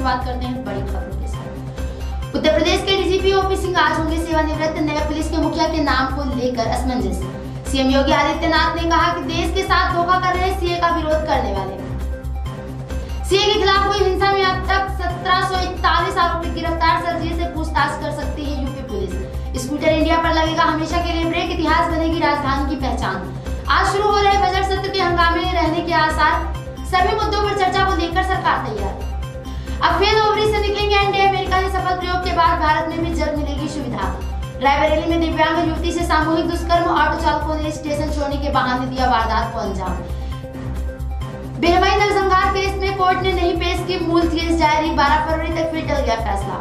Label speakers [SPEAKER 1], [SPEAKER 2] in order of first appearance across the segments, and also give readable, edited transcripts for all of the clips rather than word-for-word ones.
[SPEAKER 1] शुरुआत करते हैं बड़ी खबरों के साथ। उत्तर प्रदेश के डीजीपी ओपी सिंह आज होंगे सेवानिवृत्त। नए पुलिस के मुखिया के नाम को लेकर असमंजस। सीएम योगी आदित्यनाथ ने कहा कि देश के साथ धोखा कर रहे सीए का विरोध करने वाले। सीए के खिलाफ हुई हिंसा में अब तक 1741 आरोपी गिरफ्तार। सर्जी से पूछताछ कर सकती है यूपी पुलिस। स्कूटर इंडिया पर लगेगा हमेशा के लिए ब्रेक। इतिहास बनेगी राजधानी की पहचान। आज शुरू हो रहे बजट सत्र के हंगामे रहने के आसार। सभी मुद्दों पर चर्चा को लेकर सरकार तैयार। अब फेल ओवरी से निकलेंगे अंडे। अमेरिका के सफल प्रयोग के बाद भारत में भी जल्द मिलेगी सुविधा। रायबरेली में दिव्यांग युवती से सामूहिक दुष्कर्म। ऑटो चालकों ने स्टेशन छोड़ने के बहाने दिया वारदात को अंजाम। बेरहमी नरसंहार केस में कोर्ट ने नहीं पेश की मूल केस डायरी। 12 फरवरी तक फिर टल गया फैसला।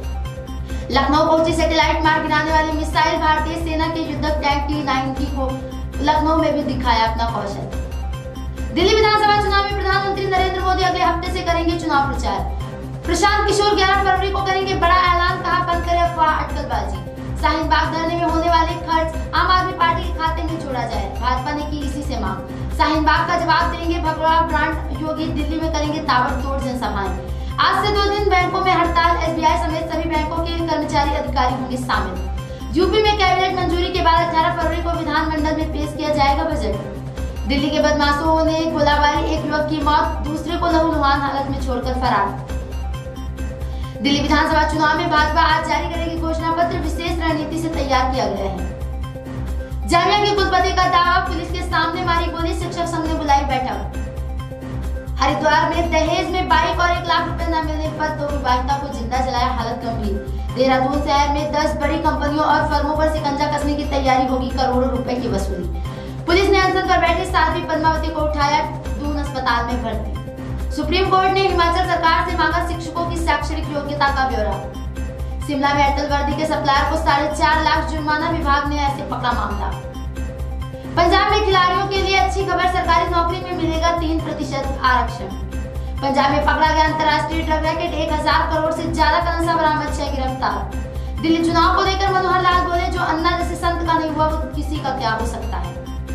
[SPEAKER 1] लखनऊ पहुंची सैटेलाइट मार गिराने वाली मिसाइल। भारतीय सेना के युद्धक टैंक T-90 को लखनऊ में भी दिखाया अपना कौशल। दिल्ली विधानसभा चुनाव में प्रधानमंत्री नरेंद्र मोदी अगले हफ्ते से करेंगे चुनाव प्रचार। प्रशांत किशोर 11 फरवरी को करेंगे बड़ा ऐलान। कहा बंद करे अफवाह अटकलबाजी। शाहीन बाग धरने में होने वाले खर्च आम आदमी पार्टी के खाते में जोड़ा जाए। भाजपा ने की इसी से मांग। शाहीन बाग का जवाब देंगे भगवा ब्रांड। योगी दिल्ली में करेंगे ताबड़तोड़ जनसभाएं। आज से 2 दिन बैंकों में हड़ताल। एसबीआई समेत सभी बैंकों के कर्मचारी अधिकारी होंगे शामिल। यूपी में कैबिनेट मंजूरी के बाद 18 फरवरी को विधानमंडल में पेश किया जाएगा बजट। दिल्ली के बदमाशों ने गोलाबारी। एक युवक की मौत, दूसरे को लहूलुहान हालत में छोड़कर फरार। दिल्ली विधानसभा चुनाव में भाजपा आज जारी करेगी घोषणा पत्र। विशेष रणनीति से तैयार किया गया है। जामिया के कुलपति का दावा, पुलिस के सामने मारी गोली। शिक्षक संघ ने बुलाई बैठक। हरिद्वार में दहेज में बाइक और 1 लाख रुपए न मिलने पर 2 विवाहिता को जिंदा जलाया, हालत गंभीर। देहरादून शहर में 10 बड़ी कंपनियों और फर्मों पर शिकंजा कसने की तैयारी होगी। करोड़ों रुपए की वसूली। पुलिस ने अनशन पर बैठी साध्वी पद्मावती को उठाया दून अस्पताल में भर्ती। सुप्रीम कोर्ट ने हिमाचल सरकार से मांगा शिक्षकों की शैक्षणिक योग्यता का ब्यौरा। शिमला में एयरटेल वर्दी के सप्लायर को 4.5 लाख जुर्माना। विभाग ने ऐसे पकड़ा मामला। पंजाब में खिलाड़ियों के लिए अच्छी खबर। सरकारी नौकरी में मिलेगा 3% आरक्षण। पंजाब में पकड़ा गया अंतर्राष्ट्रीय ड्रग रैकेट। 1000 करोड़ से ज्यादा का नशा बरामद। 6 गिरफ्तार। दिल्ली चुनाव को लेकर मनोहर लाल बोले, जो अन्ना जैसे संत का नहीं हुआ वो किसी का क्या हो सकता है।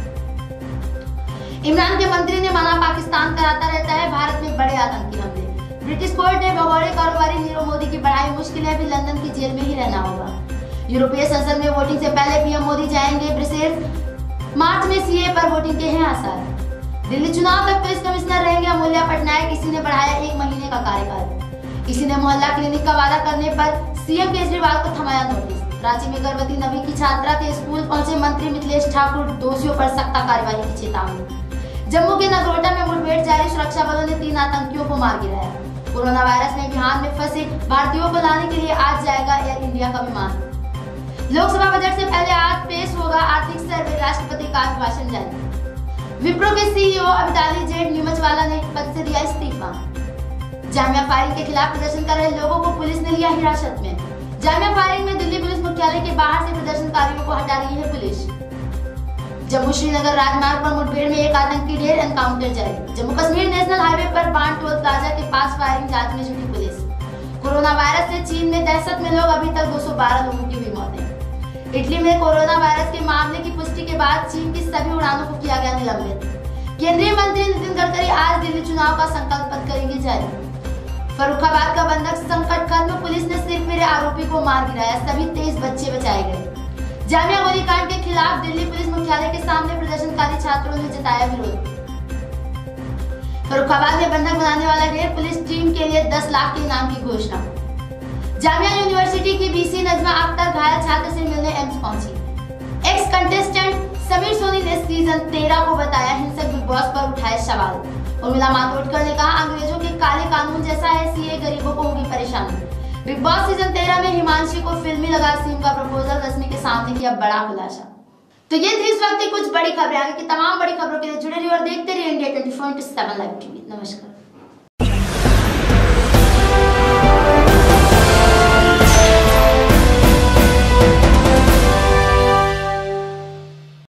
[SPEAKER 1] इमरान के मंत्री ने माना, पाकिस्तान कराता रहता है भारत में बड़े आतंकी हमले। ब्रिटिश कोर्ट ने भगोड़े कारोबारी नीरव मोदी की बढ़ाई मुश्किलें। अभी लंदन की जेल में ही रहना होगा। यूरोपीय संसद में वोटिंग से पहले पीएम मोदी जाएंगे ब्रसेल्स। मार्च में सीए पर वोटिंग के हैं आसार। दिल्ली चुनाव तक पुलिस कमिश्नर रहेंगे अमूल्या पटनायक। इसी ने बढ़ाया 1 महीने का कार्यकाल। इसी ने मोहल्ला क्लिनिक का वादा करने पर सीएम केजरीवाल को थमाया नोटिस। रांची में गर्भवती 9वीं की छात्रा के स्कूल पहुंचे मंत्री मिथिलेश ठाकुर। दोषियों पर सख्त कार्रवाई की चेतावनी। जम्मू के नगरोटा में मुठभेड़ जारी। सुरक्षा बलों ने 3 आतंकियों को मार गिराया। कोरोना वायरस में बिहार में फंसे भारतीयों को लाने के लिए आज जाएगा एयर इंडिया का विमान। लोकसभा बजट से पहले आज पेश होगा आर्थिक सर्वे। राष्ट्रपति का अभिभाषण जारी। विप्रो के सीईओ अमिताभ जेठ नीमचवाला ने पद से दिया इस्तीफा। जामिया फायरिंग के खिलाफ प्रदर्शन कर रहे लोगों को पुलिस ने लिया हिरासत में। जामिया फायरिंग में दिल्ली पुलिस मुख्यालय के बाहर से प्रदर्शनकारियों को हटा रही है पुलिस। जम्मू श्रीनगर राजमार्ग पर मुठभेड़ में 1 आतंकी ढेर। एनकाउंटर जारी। जम्मू कश्मीर नेशनल हाईवे पर बाण टोल प्लाजा के पास फायरिंग। जांच में जुटी पुलिस। कोरोना वायरस से चीन में दहशत में लोग। अभी तक 212 लोगों की हुई मौतें। इटली में कोरोना वायरस के मामले की पुष्टि के बाद चीन की सभी उड़ानों को किया गया निलंबित। केंद्रीय मंत्री नितिन गडकरी आज दिल्ली चुनाव का संकल्प पत्र करेंगे जारी। फर्रुखाबाद का बंधक संकट खत्म। पुलिस ने सिर्फ मेरे आरोपी को मार गिराया। सभी 23 बच्चे बचाए गए। जामिया गोलीकांड के खिलाफ दिल्ली पुलिस मुख्यालय के सामने प्रदर्शनकारी छात्रों ने जताया विरोध। फर्रुखाबाद में बंधक बनाने वाला ढेर। पुलिस टीम के लिए 10 लाख के इनाम की घोषणा। जामिया यूनिवर्सिटी की बीसी नजमा अख्तर घायल छात्र से मिलने एम्स पहुंची। एक्स कंटेस्टेंट समीर सोनी ने सीजन 13 को बताया हिंसक। बिग बॉस पर उठाए सवाल। उर्मिला मातोंडकर ने कहा, अंग्रेजों के काले कानून जैसा है सीए। गरीबों को होगी परेशानी। बिग बॉस सीजन 13 में हिमांशी को फिल्मी लगा सीम का प्रपोजल। रश्मि के सामने किया बड़ा खुलासा। तो ये थी इस वक्त की कुछ बड़ी खबरें। आगे की तमाम बड़ी खबरों के लिए जुड़े रहिए और देखते रहिए इंडिया 24/7 लाइव टीवी। नमस्कार।